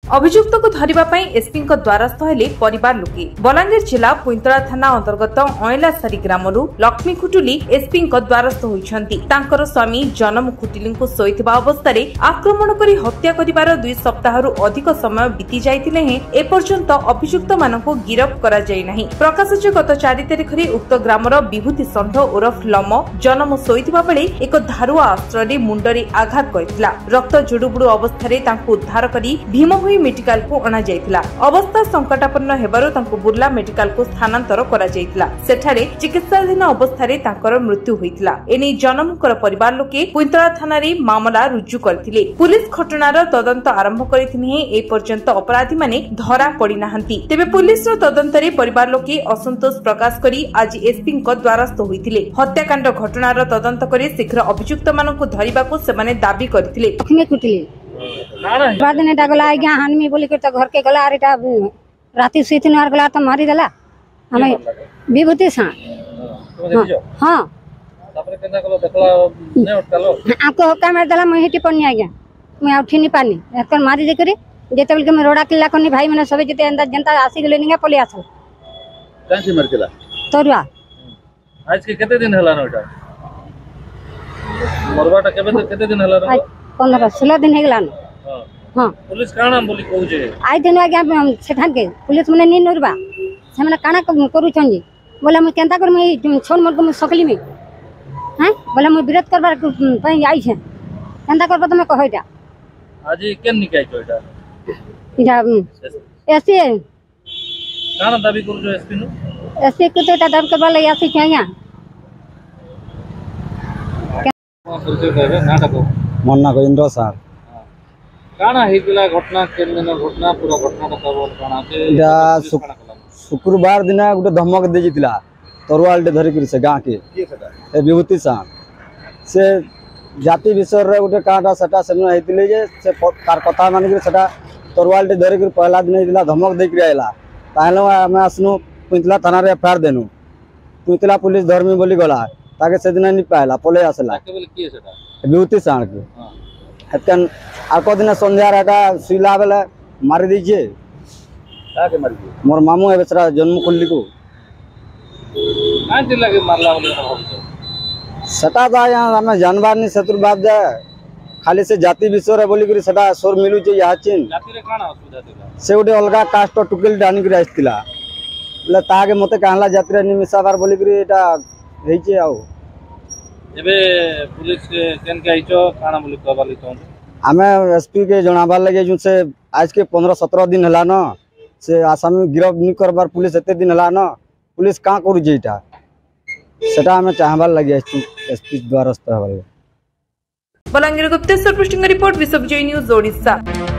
अभियुक्त को धरिबा पई एसपी द्वारस्थ हेले परिवार लोके। बलांगीर जिला पुइंतरा थाना अंतर्गत अयलासारी ग्रामरू लक्ष्मी खुटुली एसपी द्वारस्थ होइछंती। तांकर स्वामी जनम खुटुली को सोइथिबा अवस्था रे आक्रमण करी हत्या करिबार 2 सप्ताहरु अधिक समय बीती जाइतिले हे एपर्यंत अभियुक्त मानको गिरफ करा जाय नाही। प्रकाश गत 4 तारिख रे उक्त ग्रामर विभूति षंढ उर्फ लम जनम सोइथिबा बेले एक धारुआ अस्त्र रे मुंडरे आघात करथिला। रक्त जुडुबुडु अवस्था रे तांको उद्धार करी भीमभोई मेडिकल को अना जायतिला। अवस्था संकटापन्न हेबारु तांको बुर्ला मेडिकल को स्थानांतर करा जायतिला। सेठारे चिकित्साधीन अवस्था रे तांकर मृत्यु होइतिला। एनी जनमकर परिवार लोके पुइंतरा थाना रे मामला रुजु करथिले। पुलिस घटनार तदंत आरंभ करिथिने ए पर्यंत अपराधी माने धरा पड़ी नाहंती। तेबे पुलिस रो तदंत रे परिवार लोके असंतोष प्रकाश करी आज एसपी को द्वारस्थ होइतिले। हत्याकांड घटनार तदंत करी शीघ्र अभियुक्त मानकु धरिबाकू सेमाने दाबी करथिले। बाद ने गला आज्ञा हानमी बोली के घर के गला अरे राती सुईथिन आर गला तो मारी देला हमें विभूति सा हां तापर केना कलो देखला ने उठलो आको हक्का मार देला मैं हेटी पन्नी आज्ञा मैं उठी नहीं पानी एकर मारी दे करे जेतेबल के मैं रोडा किल्ला कोनी भाई माने सबे जते अंदर जनता आसी गेले निगा पले आसल कांची मार केला तोरुआ आज के केते दिन हला नोटा मरवाटा केते दिन हला न 15-16 दिन हेगला न हां पुलिस काना बोली कहू जे आई दिन आज्ञा सेठान के पुलिस मने नी नरबा से मने काना करू छन जी बोला मैं केंता कर मैं छोन मन को सकली में हैं बोला मैं विरोध करबार पई आई छे केंता करबा तमे कहइटा आज केन निकाय छोटा इडा ऐसे काना दाबी करू जो एसपी नु ऐसे कुतेटा दाबी करबा ले आसी छे या परिचय देबे नाटक मन्ना गोविंद सर काना हेतिला घटना केन दिन घटना पूरा घटना बताबो काना के शुक्रवार दिन गोटे धमक दे जितला तरुआल डे धरि से गां के ए विभूति सा से जाति विषय रे गोटे काटा सटा सेन हेतिले जे से कार कथा मान के सटा तरुआल डे धरि के पहला दिन हेतिला धमक दे के आइला ताहले हम आसनु पुइतला थाना रे एफआईआर देनु पुइतला पुलिस धर्मी बोली गला ताके से दिन नि पाइला पले आसला ताके बोले की सेटा विभूति साण के हतन आको दिन संध्या राटा सुइला बेला मारि दीजिए ताके मारि दिए मोर मामू है बेचारा जन्म खुल्ली को कान जिला के मारला बोले सटा दा यहां हमें जानबार नि शत्रुवाद जा खाली से जाति विषय रे बोली करी सटा सोर मिलु जे याचिन जाति रे काना असुविधा दिला से उडे अलगा कास्ट टुकल डानी करी आस्तिला ले ताके मते कहला जाति रे निमिसाबार बोली करी एटा हेचे आउ एबे पुलिस केन के आइचो काना बोली कहबाली तो हमें एसपी के जणाबार लगे जो से आज के 15-17 दिन हला न से आसामी गिरफ नि करबार पुलिस एते दिन हला न पुलिस का करू जेटा सेटा हमें चाहबार लगे एसपी द्वारस्थ हबले। बलांगीर गुप्तेश्वर पृष्ठिंग रिपोर्ट विश्व विजय न्यूज ओडिशा।